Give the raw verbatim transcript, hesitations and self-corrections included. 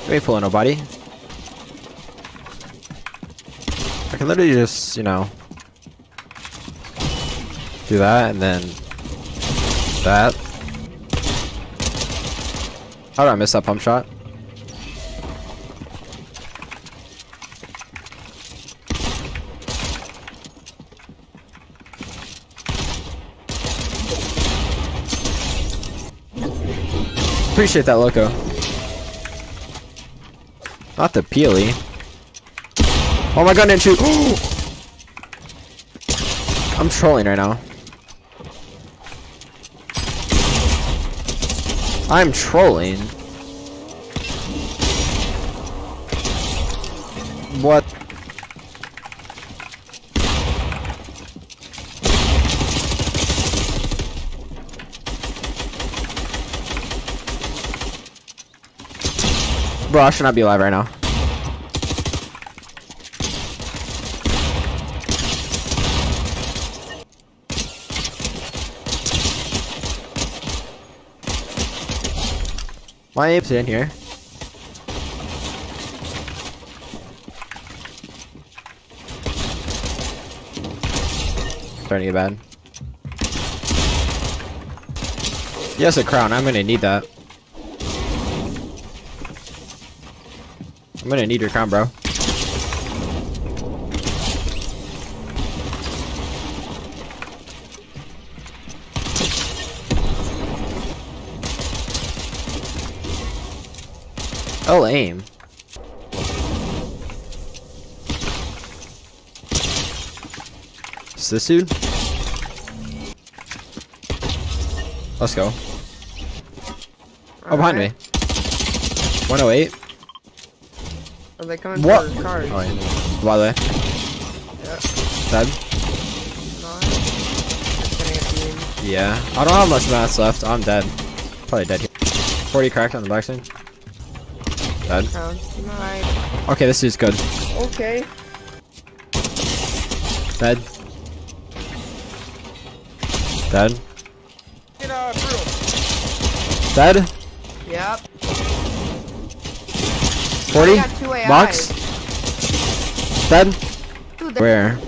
Ain't fooling nobody. I can literally just, you know, do that and then that. How did I miss that pump shot? Appreciate that, Loco. Not the peely. Oh my god, didn't shoot. I'm trolling right now. I'm trolling. What? Bro, I should not be alive right now. My ape's in here. Starting to get bad. Yes, a crown. I'm gonna need that. I'm gonna need your crown, bro. Oh, aim. Is this dude? Let's go. Oh, behind me. one oh eight. Are they coming What? for cars? Oh, yeah. By the way. Yep. Dead? Not. Yeah. I don't have much mats left. I'm dead. Probably dead here. forty cracked on the backside. Dead. Nice. Okay, this is good. Okay. Dead. Dead. Get out, bro. Dead. Yep. forty. I got two A Is. Box. Dead. Dude, Where?